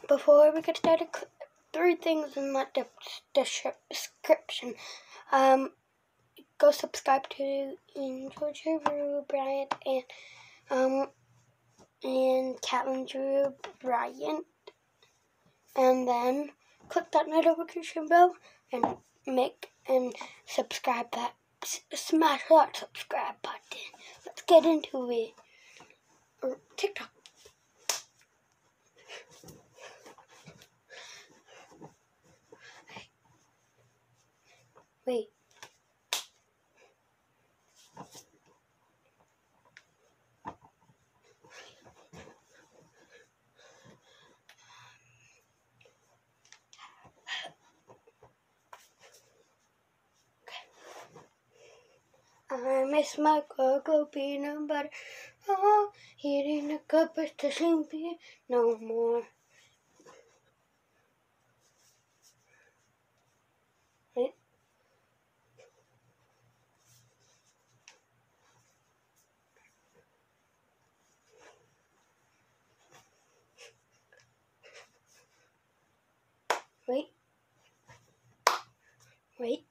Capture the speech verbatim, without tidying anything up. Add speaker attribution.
Speaker 1: before we get started, three things in the description. Um, go subscribe to George Drew Bryant and um and Catlin Drew Bryant, and then click that notification bell and make and subscribe that smash that subscribe button. Let's get into it. Or TikTok. Wait. I miss my cocoa peanut butter. Oh, eating a cup of the same beer no more. Wait. Wait. Wait.